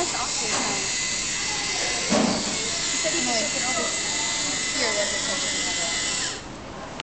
has Oscars now. He said he could look at all this